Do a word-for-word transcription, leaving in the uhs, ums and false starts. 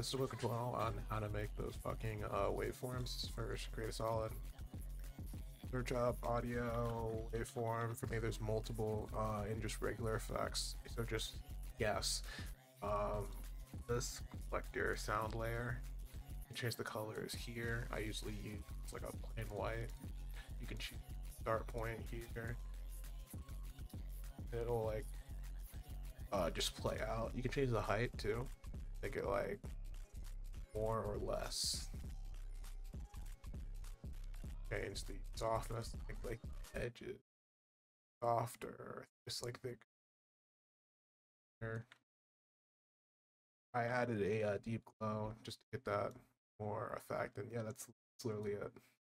this is a tutorial on how to make those fucking uh, waveforms. First, create a solid, search up audio waveform. For me, there's multiple uh, and just regular effects. So just guess. Um, this select your sound layer. You change the colors here. I usually use like a plain white. You can choose start point here. It'll like uh, just play out. You can change the height too. Make it like more or less. Change the softness, like, like edges softer, just like the. I added a uh, deep glow just to get that more effect, and yeah, that's, that's literally it.